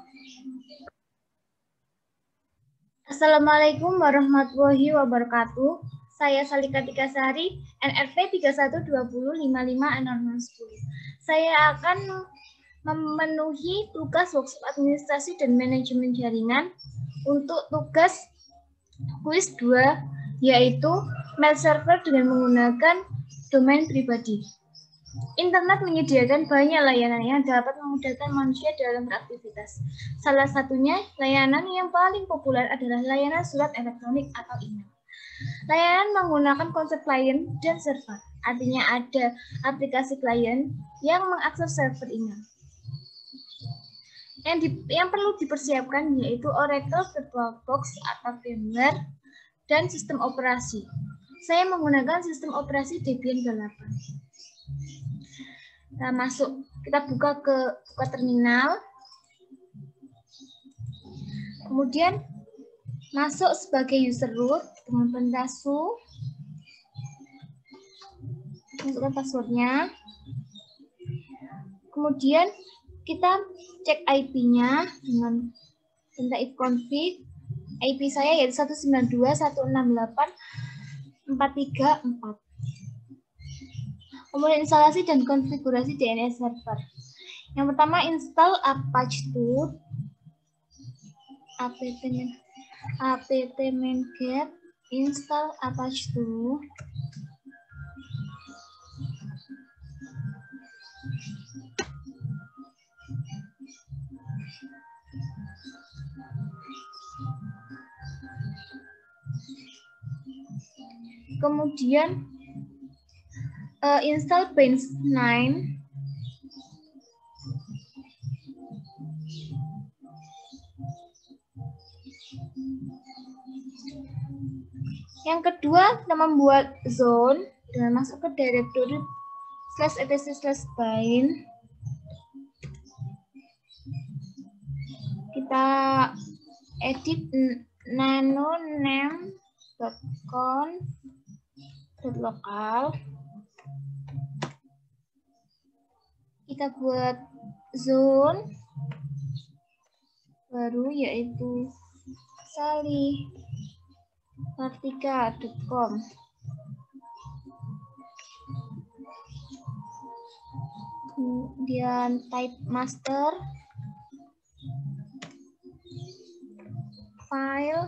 Assalamualaikum warahmatullahi wabarakatuh. Saya Salika Tikasari, NRP 3120550610. Saya akan memenuhi tugas workshop administrasi dan manajemen jaringan untuk tugas kuis 2, yaitu mail server dengan menggunakan domain pribadi. Internet menyediakan banyak layanan yang dapat memudahkan manusia dalam beraktivitas. Salah satunya, layanan yang paling populer adalah layanan surat elektronik atau email. Layanan menggunakan konsep client dan server. Artinya ada aplikasi klien yang mengakses server email. Yang perlu dipersiapkan yaitu Oracle VirtualBox atau VMware dan sistem operasi. Saya menggunakan sistem operasi Debian 8. Kita masuk, kita buka terminal. Kemudian masuk sebagai user root dengan pendasu. Masukkan passwordnya. Kemudian kita cek IP-nya dengan perintah ifconfig. IP saya yaitu 192.168.434. Kemudian instalasi dan konfigurasi DNS server. Yang pertama, install Apache 2, apt-get, install Apache 2. Kemudian install Bench 9. Yang kedua, kita membuat zone dengan masuk ke directory /etc/bind. Kita edit nano-name.conf.local. Kita buat zone baru yaitu salikartika.com. Kemudian type master file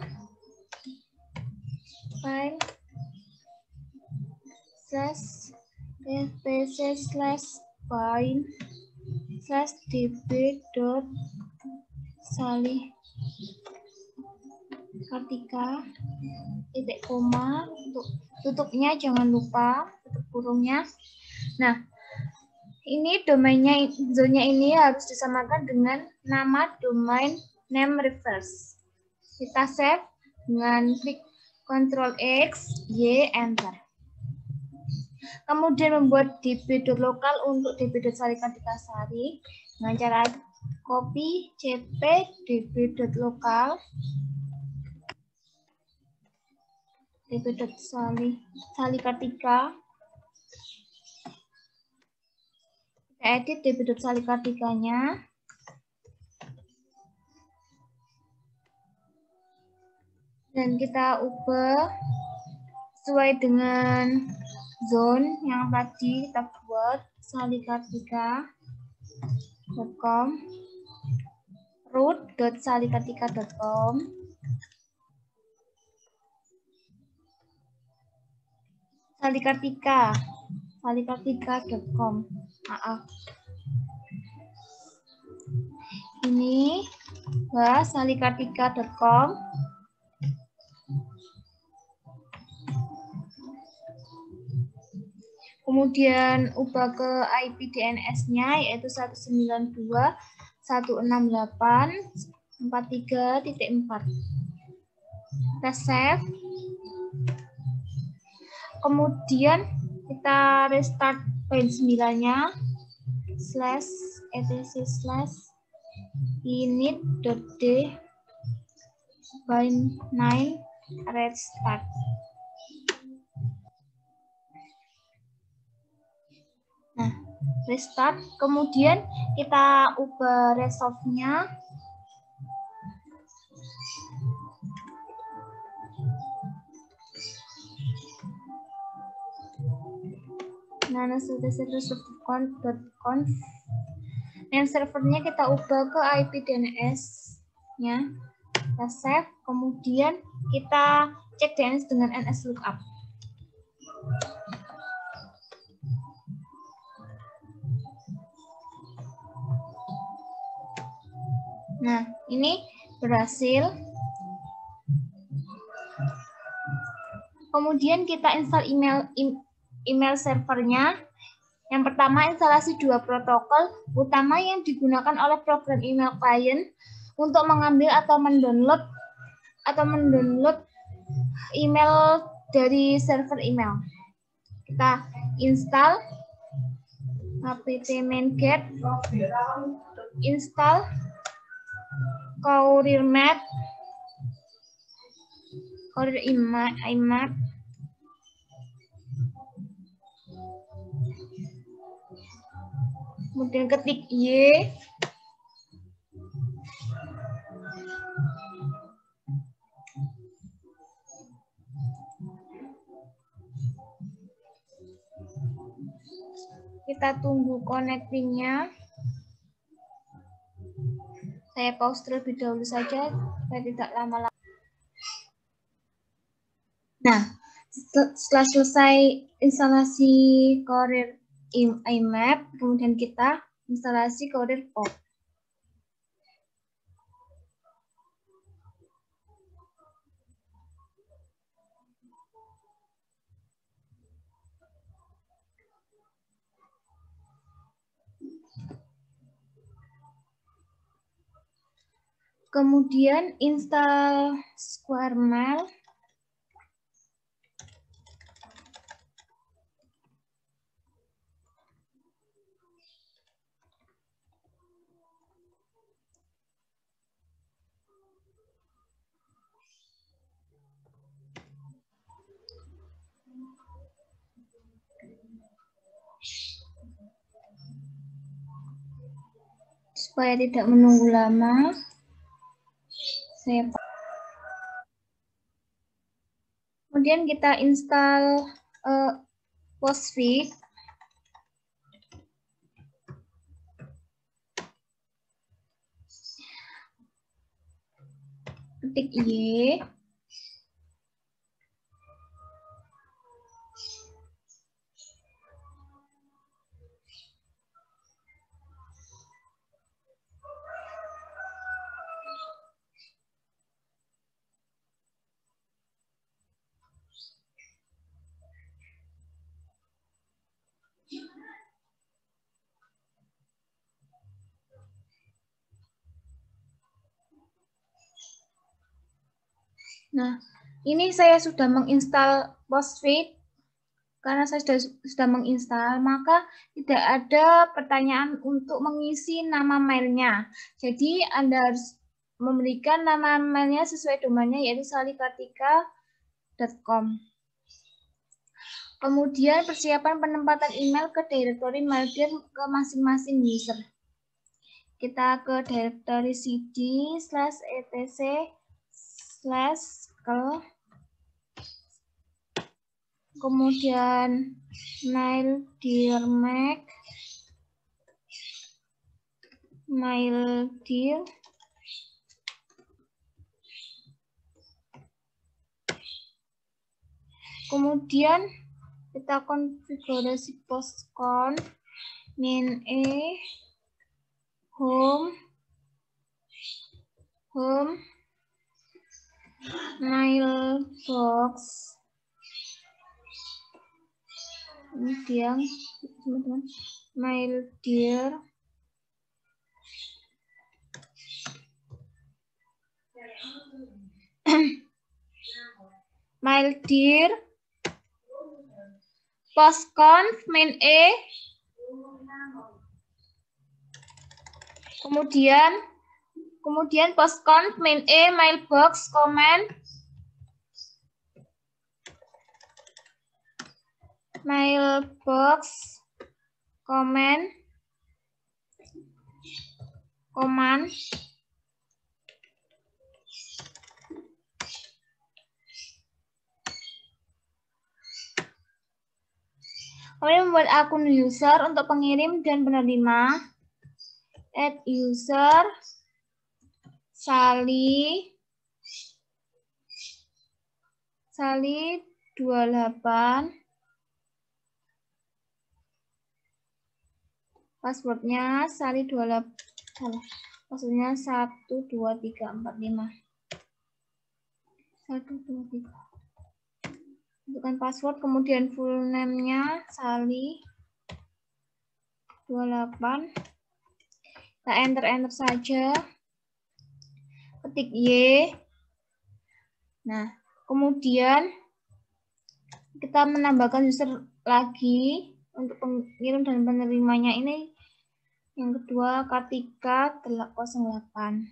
//db.salikartika titik koma, untuk tutupnya jangan lupa tutup kurungnya. Nah, ini domainnya, zonnya ini harus disamakan dengan nama domain name reverse. Kita save dengan klik Ctrl X, Y, Enter. Kemudian membuat db.local untuk db.salikartikasari dengan cara copy cp db.local db.salikartika. Kita edit db.salikartikanya. Dan kita ubah sesuai dengan zone yang tadi kita buat, salikartika.com, root.salikartika.com. salikartika.com. Maaf. Ini salikartika.com. Kemudian ubah ke IP DNS-nya yaitu 192.168.43.4. Kita save. Kemudian kita restart bench 9-nya /etc/init.d bind 9 restart. Nah, restart. Kemudian kita ubah resolve-nya nanoserver.conf. Name servernya kita ubah ke IP DNS-nya. Kita save, kemudian kita cek DNS dengan nslookup. Nah, ini berhasil. Kemudian kita install email servernya. Yang pertama, instalasi 2 protokol utama yang digunakan oleh program email client untuk mengambil atau mendownload email dari server email. Kita install apt-get, install CourierMap, CourierImap, kemudian ketik Y, kita tunggu connecting-nya. Saya pause terlebih dahulu saja, supaya tidak lama-lama. Nah, setelah selesai instalasi CourierImap, kemudian kita instalasi CourierPop. Kemudian install SquareMail. Supaya tidak menunggu lama, kemudian kita install Postfix. Ketik Y. Nah, ini saya sudah menginstal Postfix. Karena saya sudah menginstal, maka tidak ada pertanyaan untuk mengisi nama mailnya. Jadi Anda harus memberikan nama mailnya sesuai domainnya, yaitu salikatika.com. Kemudian persiapan penempatan email ke direktori maildir ke masing-masing user. Kita ke direktori cd/etc/ke, kemudian maildir, kemudian kita konfigurasi postconf min.e home mailbox, kemudian teman-teman maildir, postconf min.e, kemudian postconf min.e mailbox comment command Kemudian membuat akun user untuk pengirim dan penerima. Add user Sally 28. Passwordnya Sally 28. Passwordnya 1 2 3 4 5. 1 2 3. Masukkan password, kemudian full name-nya Sally 28. Kita enter saja. Ketik Y. Nah, kemudian kita menambahkan user lagi untuk pengirim dan penerimanya ini. Yang kedua, Kartika 08.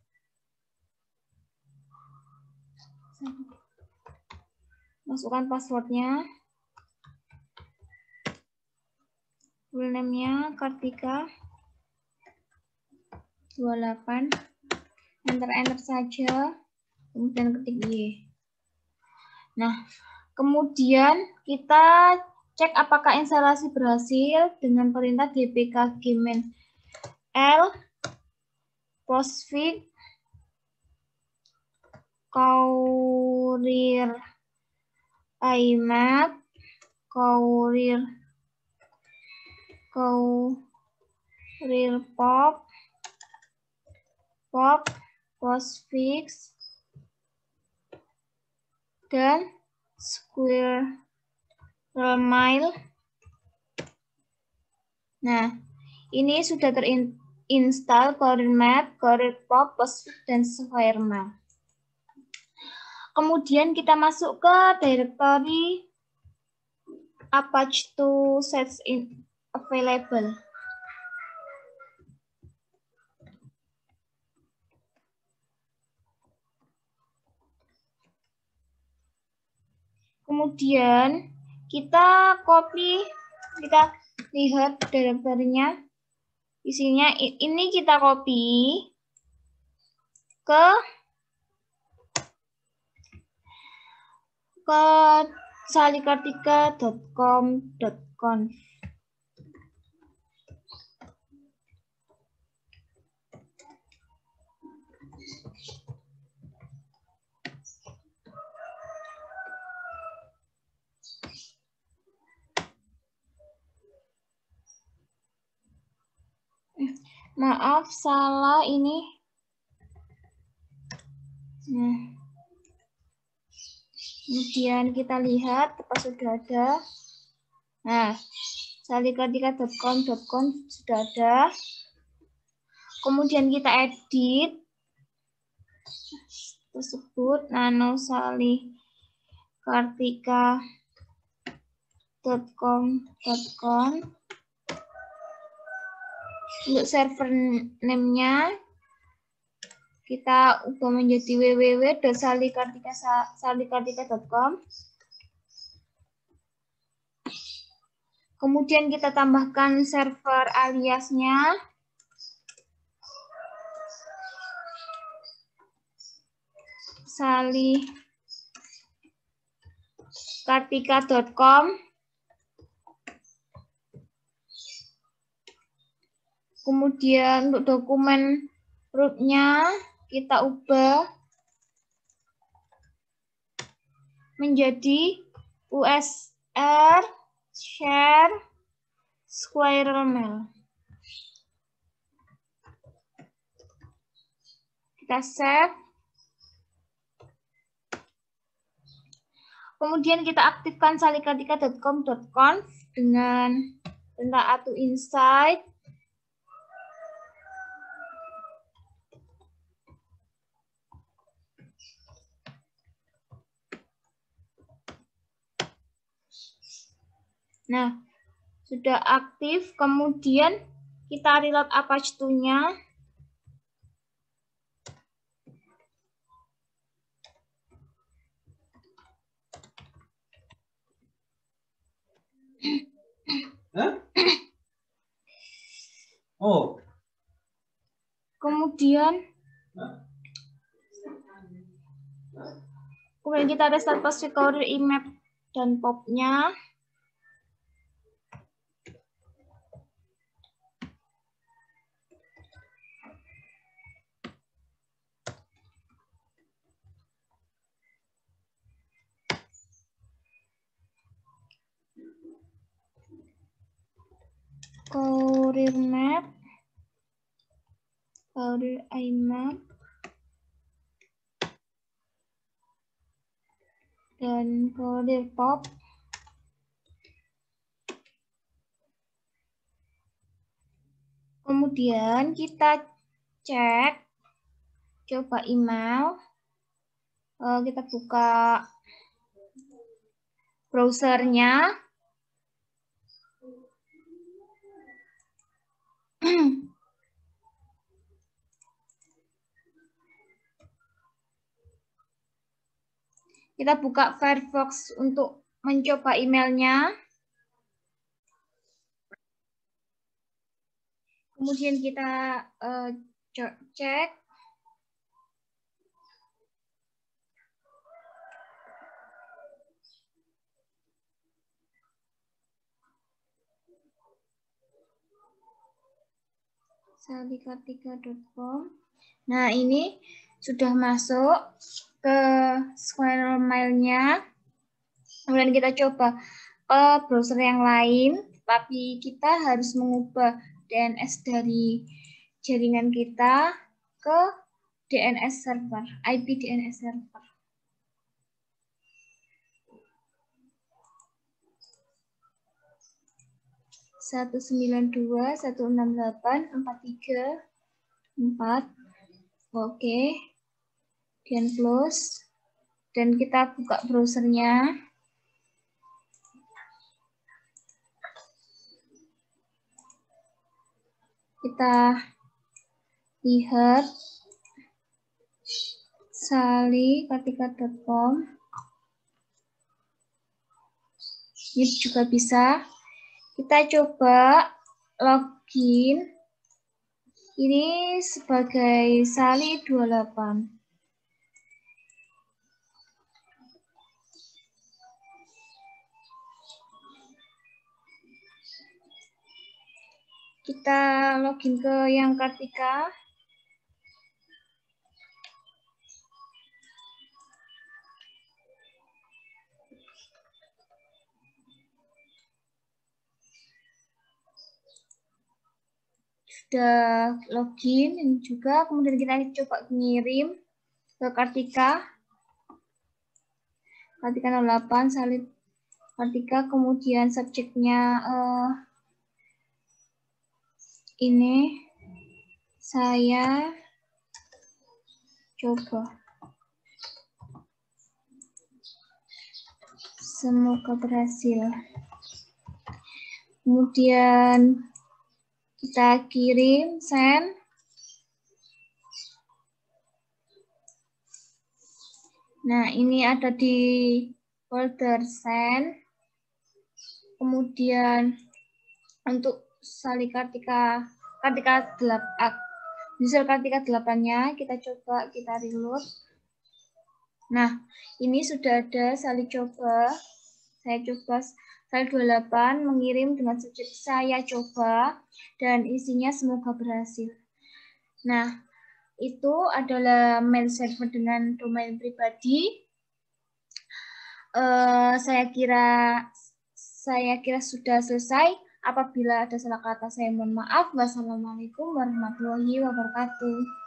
Masukkan passwordnya. Full name-nya Kartika 28. Enter saja. Kemudian ketik Y. Nah, kemudian kita cek apakah instalasi berhasil dengan perintah dpk gmin l postfix courier imap courier pop postfix dan squirrel mail. Nah, ini sudah terinstall courier map, courier pop, postfix, dan squirrel mail. Kemudian kita masuk ke directory Apache 2 sets available. Kemudian kita lihat directory-nya. Isinya ini kita copy ke salikartika.com.conf. Maaf, salah ini. Nah, kemudian kita lihat apa sudah ada. Nah, salikartika.com.conf sudah ada. Kemudian kita edit tersebut nano salikartika.com.conf. Untuk server name-nya kita ubah menjadi www.salikartika.com. Kemudian kita tambahkan server aliasnya. salikartika.com. Kemudian untuk dokumen root-nya kita ubah menjadi usr share squirrel mail. Kita save. Kemudian kita aktifkan salikartika.com.conf dengan perintah atu insight. Nah, sudah aktif. Kemudian kita reload Apache 2-nya. Oh. Kemudian kita restart postfix courier imap dan pop-nya. Career Map, Career IMAP, dan Career Pop. Kemudian kita cek, coba email, kita buka browsernya. Kita buka Firefox untuk mencoba emailnya. Kemudian kita cek. salika3.com. Nah, ini sudah masuk ke Squirrel Mail-nya. Kemudian kita coba ke browser yang lain, tapi kita harus mengubah DNS dari jaringan kita ke DNS server, IP DNS server. Satu 192.168.43.4. Oke. Kemudian close. Dan kita buka browsernya. Kita lihat salika3.com. Ini juga bisa. Kita coba login. Ini sebagai Sali28. Kita login ke yang Kartika. Sudah login ini juga, kemudian kita coba ngirim ke Kartika. Kartika 08 Salib Kartika, kemudian subjeknya ini saya coba. Semoga berhasil. Kemudian kita kirim, send. Nah, ini ada di folder send. Kemudian untuk Salikartika user Kartika 8-nya kita coba, kita reload. Nah, ini sudah ada Sali coba. Saya coba Sali28 mengirim dengan subjek saya coba dan isinya semoga berhasil. Nah, itu adalah mail server dengan domain pribadi. Saya kira sudah selesai. Apabila ada salah kata saya mohon maaf. Wassalamualaikum warahmatullahi wabarakatuh.